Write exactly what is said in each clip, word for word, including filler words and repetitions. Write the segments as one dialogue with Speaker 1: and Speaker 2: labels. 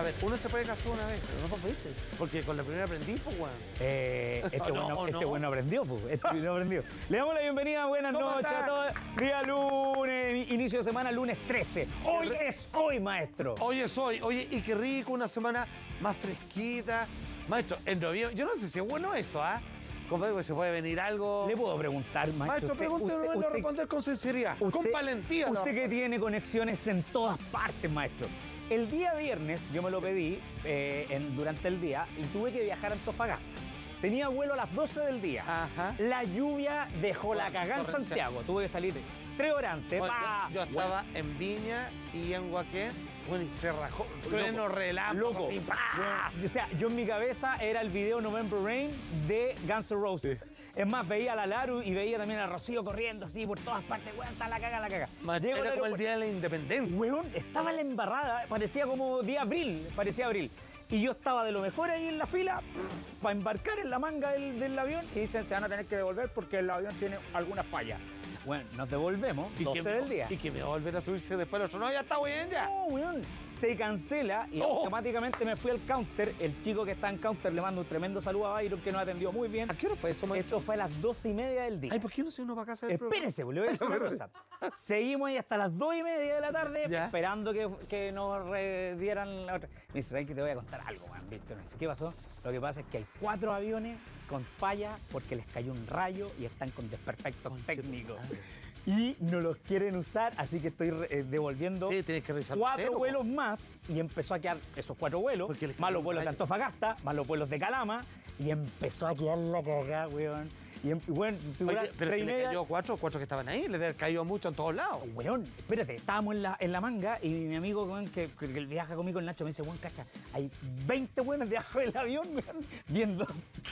Speaker 1: ver, uno se puede casar una vez, pero no dos veces. Porque con la primera aprendí, pues, weón.
Speaker 2: Eh, este,
Speaker 1: No,
Speaker 2: bueno,
Speaker 1: no.
Speaker 2: este bueno aprendió, pues. Este bueno aprendió. Le damos la bienvenida, buenas
Speaker 1: ¿Cómo
Speaker 2: noches
Speaker 1: está?
Speaker 2: a todos. Día lunes, inicio de semana, lunes trece. Hoy es hoy, maestro.
Speaker 1: Oye, soy, oye, y qué rico, una semana más fresquita. Maestro, en noviembre, yo no sé si es bueno eso, ¿ah? Compadre, se puede venir algo.
Speaker 2: Le puedo preguntar, maestro.
Speaker 1: Maestro,
Speaker 2: usted-
Speaker 1: pregúnteme,
Speaker 2: usted-
Speaker 1: no
Speaker 2: usted-
Speaker 1: responder con sinceridad, con
Speaker 2: usted-
Speaker 1: valentía. ¿no?
Speaker 2: Usted que tiene conexiones en todas partes, maestro. El día viernes yo me lo pedí eh, en- durante el día y tuve que viajar a Antofagasta. Tenía vuelo a las doce del día.
Speaker 1: Ajá.
Speaker 2: La lluvia dejó la cagada en
Speaker 1: Torrencial.
Speaker 2: Santiago. Tuve que salir tres horas antes.
Speaker 1: Oye,
Speaker 2: pa.
Speaker 1: yo, yo estaba en Viña y en Guaquén, bueno, y se rajó. Trueno, relámpago,
Speaker 2: Loco.
Speaker 1: fin, ¡pa!
Speaker 2: Bueno, o sea, yo en mi cabeza era el video November Rain de Guns N' Roses.
Speaker 1: Sí.
Speaker 2: Es más, veía a la Laru y veía también a Rocío corriendo así por todas partes. Weón, está la caga, la caga.
Speaker 1: Ma-
Speaker 2: Llego al
Speaker 1: Era como el
Speaker 2: aeropuerto.
Speaker 1: día de la independencia.
Speaker 2: Weón, estaba en la embarrada, parecía como día abril, parecía abril. Y yo estaba de lo mejor ahí en la fila para embarcar en la manga del, del avión y dicen, se van a tener que devolver porque el avión tiene alguna falla. Bueno, nos devolvemos,
Speaker 1: ¿Y
Speaker 2: doce
Speaker 1: que-
Speaker 2: del día.
Speaker 1: Y que me va a volver a subirse después el otro. No, ya está bien, ya.
Speaker 2: No, weón, se cancela y
Speaker 1: Oh.
Speaker 2: automáticamente me fui al counter. El chico que está en counter le mando un tremendo saludo a Byron que nos atendió muy bien.
Speaker 1: ¿A qué hora fue eso, maestro?
Speaker 2: Esto fue a las doce y media del día.
Speaker 1: Ay, ¿por qué no se uno para casa del programa?
Speaker 2: Espérense, le voy a decir una cosa. Seguimos ahí hasta las dos y media de la tarde
Speaker 1: Ya.
Speaker 2: esperando que, que nos redieran la otra. Me dice, ¿sabes que te voy a contar algo, man? ¿Viste? Me dice, ¿qué pasó? Lo que pasa es que hay cuatro aviones con falla porque les cayó un rayo y están con desperfectos
Speaker 1: Conche tu
Speaker 2: técnicos.
Speaker 1: madre.
Speaker 2: Y no los quieren usar, así que estoy eh, devolviendo
Speaker 1: Sí, tienes que revisar
Speaker 2: cuatro
Speaker 1: entero,
Speaker 2: vuelos más y empezó a quedar esos cuatro vuelos,
Speaker 1: Porque les
Speaker 2: más
Speaker 1: cayó
Speaker 2: los
Speaker 1: un
Speaker 2: vuelos de
Speaker 1: rayo.
Speaker 2: Antofagasta, más los vuelos de Calama y empezó a quedar la cagada, weón. Y em- bueno, figura,
Speaker 1: Oye, pero
Speaker 2: tres
Speaker 1: si
Speaker 2: y
Speaker 1: le
Speaker 2: media-
Speaker 1: cayó cuatro, cuatro que estaban ahí, le debe haber caído mucho en todos lados.
Speaker 2: Weón, espérate, estábamos en la, en la manga y mi amigo weón, que, que, que viaja conmigo, el Nacho, me dice, weón, cacha, hay veinte weones debajo del avión, weón, viendo.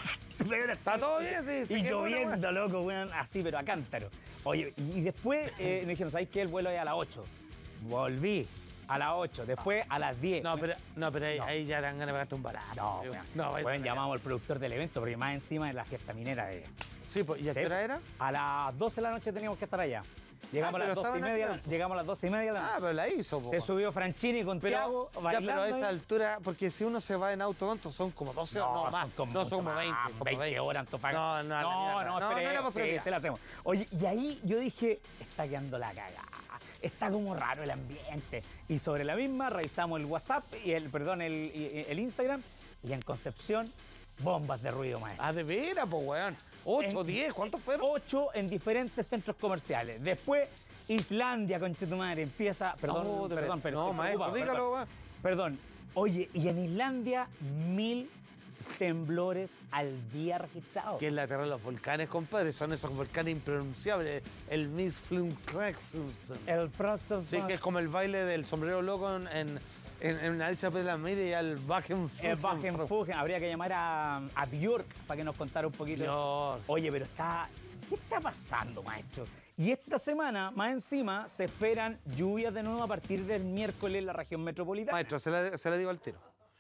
Speaker 1: ¿Está todo bien? Sí, sí,
Speaker 2: Y
Speaker 1: qué buena,
Speaker 2: lloviendo, loco, weón, así, pero a cántaro. Oye, y, y después eh, me dijeron, ¿sabéis qué? El vuelo es a las ocho. Volví a las ocho, después a las diez.
Speaker 1: No, pero, no, pero ahí,
Speaker 2: No.
Speaker 1: ahí ya dan ganas de pegarte un balazo.
Speaker 2: No,
Speaker 1: amigo.
Speaker 2: weón.
Speaker 1: no vaya a
Speaker 2: Weón,
Speaker 1: ser.
Speaker 2: llamamos al productor del evento, porque más encima es la fiesta minera de ella.
Speaker 1: Sí, pues, ¿y a
Speaker 2: Sí,
Speaker 1: qué hora era?
Speaker 2: A las doce de la noche teníamos que estar allá. Llegamos
Speaker 1: Ah,
Speaker 2: a las
Speaker 1: pero
Speaker 2: doce y
Speaker 1: estaban
Speaker 2: media,
Speaker 1: acá.
Speaker 2: llegamos a las doce y media de la
Speaker 1: Ah,
Speaker 2: noche.
Speaker 1: pero la hizo, po.
Speaker 2: Se subió Franchini con Tiago,
Speaker 1: Pero, ya, pero a
Speaker 2: bailando
Speaker 1: esa
Speaker 2: ahí.
Speaker 1: altura, porque si uno se va en auto, ¿cuánto? Son como doce
Speaker 2: No,
Speaker 1: horas, no más.
Speaker 2: son como
Speaker 1: no, son
Speaker 2: mucho
Speaker 1: como veinte.
Speaker 2: más,
Speaker 1: como
Speaker 2: veinte horas Antofagasta.
Speaker 1: No, no, la
Speaker 2: no,
Speaker 1: mierda.
Speaker 2: no,
Speaker 1: no,
Speaker 2: espere,
Speaker 1: no era
Speaker 2: sí,
Speaker 1: posibilidad.
Speaker 2: se la hacemos. Oye, y ahí yo dije, está quedando la cagada. Está como raro el ambiente. Y sobre la misma revisamos el WhatsApp y el, perdón, el, y- el Instagram. Y en Concepción, bombas de ruido, maestro.
Speaker 1: Ah, de veras, pues, weón. Ocho,
Speaker 2: En-
Speaker 1: diez, ¿cuántos fueron?
Speaker 2: Ocho en diferentes centros comerciales. Después, Islandia, conchetumadre, empieza. Perdón,
Speaker 1: Oh, de
Speaker 2: perdón,
Speaker 1: ver-
Speaker 2: pero.
Speaker 1: no,
Speaker 2: estoy
Speaker 1: maestro,
Speaker 2: preocupado,
Speaker 1: dígalo,
Speaker 2: perdón.
Speaker 1: weón.
Speaker 2: Perdón. Oye, y en Islandia, mil temblores al día registrados.
Speaker 1: Que es la tierra de los volcanes, compadre. Son esos volcanes impronunciables. El Miss Flumcrackfunsen.
Speaker 2: El Frost
Speaker 1: Sí, que es como el baile del sombrero loco en, en, en, en Alicia de la Mira y al Bajen
Speaker 2: El Bajen Refugio. Habría que llamar a, a Björk para que nos contara un poquito.
Speaker 1: Björk.
Speaker 2: Oye, pero está. ¿Qué está pasando, maestro? Y esta semana, más encima, se esperan lluvias de nuevo a partir del miércoles en la región metropolitana.
Speaker 1: Maestro, se la, se la digo al tiro.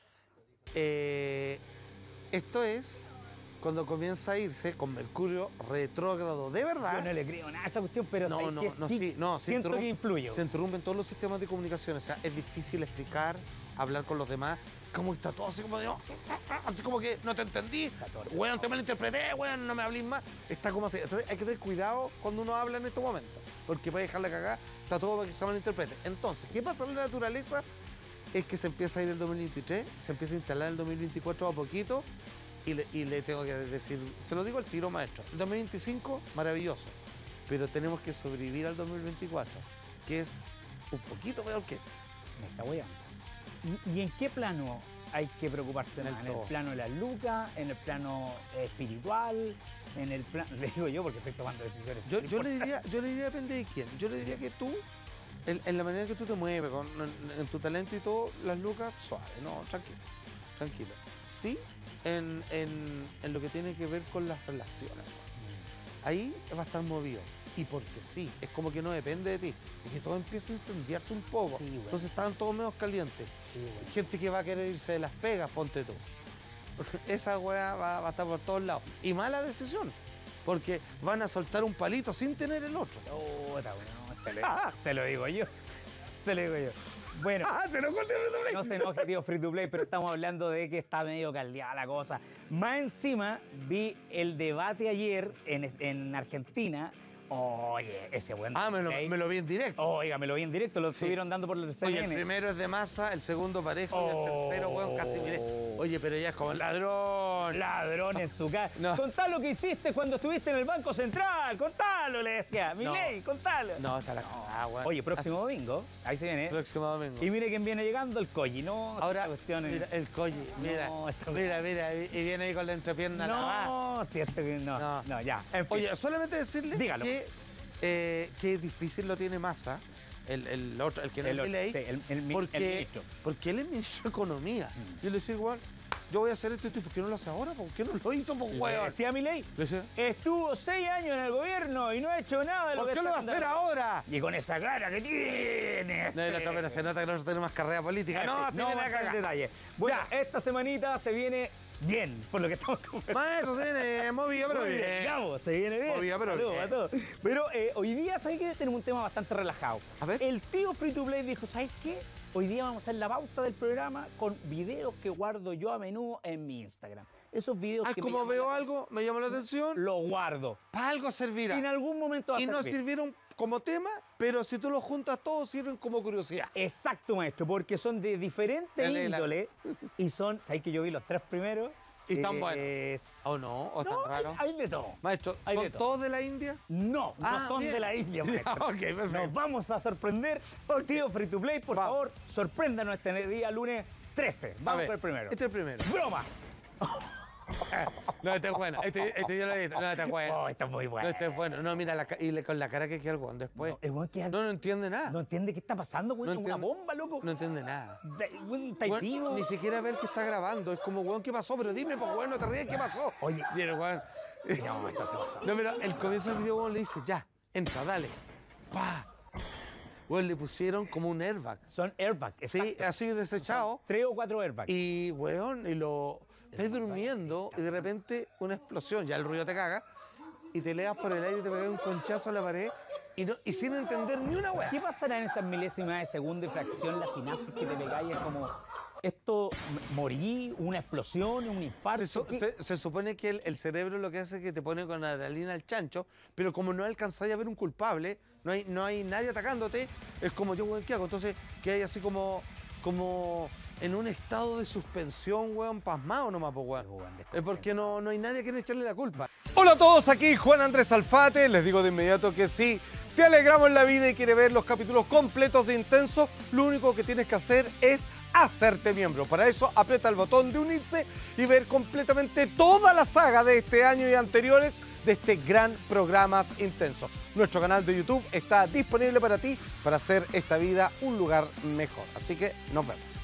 Speaker 1: Eh, esto es cuando comienza a irse con Mercurio retrógrado de verdad.
Speaker 2: Yo no le creo nada a esa cuestión, pero
Speaker 1: No,
Speaker 2: ¿sabes
Speaker 1: no,
Speaker 2: qué?
Speaker 1: no,
Speaker 2: Sí,
Speaker 1: sí, no, se
Speaker 2: siento
Speaker 1: interrum-
Speaker 2: que influye.
Speaker 1: Se interrumpen todos los sistemas de comunicación. O sea, es difícil explicar, hablar con los demás. Cómo está todo así como de, así como que no te entendí.
Speaker 2: todo
Speaker 1: Weón, te malinterpreté, weón, no me hablís más. Está como así. Entonces hay que tener cuidado cuando uno habla en estos momentos. Porque puede dejarla cagar, está todo para que se malinterprete. Entonces, ¿qué pasa en la naturaleza? Es que se empieza a ir el dos mil veintitrés, se empieza a instalar el dos mil veinticuatro a poquito. Y le, y le tengo que decir, se lo digo al tiro, maestro. El dos mil veinticinco, maravilloso. Pero tenemos que sobrevivir al dos mil veinticuatro, que es un poquito peor que este.
Speaker 2: Me está hueando. ¿Y, y en qué plano hay que preocuparse
Speaker 1: En el
Speaker 2: más? ¿En el
Speaker 1: todo.
Speaker 2: plano de la lucas? ¿En el plano eh, espiritual? ¿En el plano...? Le digo yo porque estoy tomando decisiones.
Speaker 1: Yo, yo le diría, yo le diría depende de quién. Yo le diría que tú, en, en la manera que tú te mueves, con, en, en tu talento y todo, las lucas, suave, no, tranquilo, tranquilo. Sí, en, en, en lo que tiene que ver con las relaciones. Ahí va a estar movido. Y porque sí, es como que no depende de ti. Y que todo empieza a incendiarse un poco.
Speaker 2: Sí, güey.
Speaker 1: Entonces estaban todos medio calientes.
Speaker 2: Sí, güey.
Speaker 1: Gente que va a querer irse de las pegas, ponte tú. Esa weá va, va a estar por todos lados. Y mala decisión. Porque van a soltar un palito sin tener el otro.
Speaker 2: Puta, bueno, se, lo, se lo digo yo. Se lo digo yo. Bueno,
Speaker 1: Ah, se enojó el tío Frito Play.
Speaker 2: no se enoje, tío Free to Play, pero estamos hablando de que está medio caldeada la cosa. Más encima, vi el debate ayer en, en Argentina. Oye, ese buen
Speaker 1: Ah, me lo,
Speaker 2: play.
Speaker 1: me lo vi en directo.
Speaker 2: Oiga, me lo vi en directo, lo
Speaker 1: Sí.
Speaker 2: estuvieron dando por el
Speaker 1: Oye,
Speaker 2: C N
Speaker 1: el
Speaker 2: N.
Speaker 1: primero es de Massa, el segundo parejo y
Speaker 2: Oh.
Speaker 1: el tercero, weón, casi miré. Oye, pero ella es como el ladrón.
Speaker 2: Ladrón en su casa.
Speaker 1: No.
Speaker 2: Contá lo que hiciste cuando estuviste en el Banco Central. Contalo, le decía. Mi
Speaker 1: No.
Speaker 2: ley, contalo.
Speaker 1: No, está la cagada, weón.
Speaker 2: Oye, próximo domingo, ahí se viene.
Speaker 1: Próximo domingo.
Speaker 2: Y mire quién viene llegando, el Colli. No,
Speaker 1: Ahora,
Speaker 2: esta cuestión es-
Speaker 1: mira, el Colli, mira,
Speaker 2: No, esta-
Speaker 1: mira, mira, y y viene ahí con la entrepierna lavada.
Speaker 2: No, si esto que no.
Speaker 1: No.
Speaker 2: No, ya. En fin.
Speaker 1: Oye, solamente decirle
Speaker 2: Dígalo.
Speaker 1: que, eh, que difícil lo tiene Massa, el, el otro, el que no
Speaker 2: El
Speaker 1: es
Speaker 2: otro,
Speaker 1: Milei,
Speaker 2: sí, el- el mi-
Speaker 1: porque,
Speaker 2: el ministro.
Speaker 1: porque él es ministro de Economía.
Speaker 2: Mm.
Speaker 1: Yo le decía igual, yo voy a hacer esto, y tú, ¿por qué no lo hace ahora? ¿Por qué no lo hizo, por
Speaker 2: Le
Speaker 1: hueón?
Speaker 2: decía a mi ley,
Speaker 1: Le decía,
Speaker 2: estuvo seis años en el gobierno y no ha hecho nada de lo
Speaker 1: ¿por
Speaker 2: que
Speaker 1: qué lo va a
Speaker 2: está
Speaker 1: hacer
Speaker 2: haciendo.
Speaker 1: ahora?
Speaker 2: Y con esa cara que tiene.
Speaker 1: No, y la otra vez se nota que nosotros tenemos carrera política. No, así
Speaker 2: no
Speaker 1: viene a
Speaker 2: vamos a entrar en
Speaker 1: cagar.
Speaker 2: detalle. Bueno,
Speaker 1: Ya.
Speaker 2: esta semanita se viene bien, por lo que estamos conversando.
Speaker 1: Maestro, se viene movido, pero
Speaker 2: Muy bien,
Speaker 1: bien.
Speaker 2: Gabo, se viene bien.
Speaker 1: Obvio, pero
Speaker 2: Saludos
Speaker 1: bien.
Speaker 2: a todos. Pero eh, hoy día, ¿sabes qué? Tenemos un tema bastante relajado.
Speaker 1: A ver.
Speaker 2: El tío Free to Play dijo, ¿sabes qué? Hoy día vamos a hacer la pauta del programa con videos que guardo yo a menudo en mi Instagram. Esos videos
Speaker 1: Ah,
Speaker 2: que me
Speaker 1: como
Speaker 2: llaman
Speaker 1: veo
Speaker 2: la
Speaker 1: algo, me llama la atención,
Speaker 2: atención, lo guardo.
Speaker 1: para algo servirá.
Speaker 2: Y en algún momento va a
Speaker 1: Y no
Speaker 2: servir.
Speaker 1: sirvieron como tema, pero si tú los juntas todos, sirven como curiosidad.
Speaker 2: Exacto, maestro, porque son de diferentes
Speaker 1: Dale, la-
Speaker 2: índole y son, ¿sabes que yo vi los tres primeros?
Speaker 1: Y están
Speaker 2: Eh,
Speaker 1: buenos. ¿O no? ¿O están
Speaker 2: No, hay,
Speaker 1: raros?
Speaker 2: hay de todo.
Speaker 1: Maestro,
Speaker 2: hay de
Speaker 1: ¿son
Speaker 2: todo.
Speaker 1: todos de la India?
Speaker 2: No, no
Speaker 1: Ah,
Speaker 2: son
Speaker 1: bien.
Speaker 2: de la India,
Speaker 1: Ya,
Speaker 2: maestro.
Speaker 1: ok, perfecto.
Speaker 2: Nos vamos a sorprender. Tío Free to Play, por
Speaker 1: Vamos.
Speaker 2: favor, sorpréndanos este día lunes trece.
Speaker 1: A
Speaker 2: Vamos
Speaker 1: ver,
Speaker 2: por el primero.
Speaker 1: Este es el primero.
Speaker 2: ¡Bromas!
Speaker 1: No, este es bueno. Este, este yo lo he visto. No, este es bueno.
Speaker 2: Oh, está muy bueno.
Speaker 1: No, este es bueno. No, mira, la, ca- y le- con la cara que queda el weón después.
Speaker 2: No, el weón queda-
Speaker 1: No, no entiende nada.
Speaker 2: no entiende qué está pasando, güey.
Speaker 1: No
Speaker 2: Es una
Speaker 1: entiende-
Speaker 2: bomba, loco.
Speaker 1: No entiende nada.
Speaker 2: Da- güey, ¿Está
Speaker 1: Weón,
Speaker 2: vivo?
Speaker 1: ni siquiera ve el que está grabando. Es como, weón, ¿qué pasó? Pero dime, pues, weón, no te ríes, ¿qué pasó?
Speaker 2: Oye.
Speaker 1: Y el weón...
Speaker 2: No, esto se pasa.
Speaker 1: No, pero el comienzo del video, weón, le dice, ya, entra, dale. Pa. Weón, le pusieron como un airbag.
Speaker 2: Son airbags,
Speaker 1: Sí,
Speaker 2: exacto.
Speaker 1: así desechado.
Speaker 2: Tres o cuatro airbags.
Speaker 1: Y, weón, y lo... Estás durmiendo y de repente una explosión, ya el ruido te caga, y te leas por el aire y te pegas un conchazo a la pared y, no, y sin entender ni una weá.
Speaker 2: ¿Qué pasará en esas milésimas de segundo de fracción, la sinapsis que te pegáis? Es como, esto, m- morí, una explosión, un infarto.
Speaker 1: Se, su-
Speaker 2: ¿qué?
Speaker 1: se- se supone que el, el cerebro lo que hace es que te pone con adrenalina al chancho, pero como no alcanzáis a ver un culpable, no hay, no hay nadie atacándote, es como yo, weón, ¿qué hago? Entonces, que hay así como, como en un estado de suspensión, weón, pasmado nomás, pues, weón.
Speaker 2: Sí, weón,
Speaker 1: Es porque no, no hay nadie a quien echarle la culpa. Hola a todos, aquí Juan Andrés Alfate. Les digo de inmediato que si te alegramos la vida y quieres ver los capítulos completos de Intenso, lo único que tienes que hacer es hacerte miembro. Para eso, aprieta el botón de unirse y ver completamente toda la saga de este año y anteriores de este gran Programas Intenso. Nuestro canal de YouTube está disponible para ti para hacer esta vida un lugar mejor. Así que nos vemos.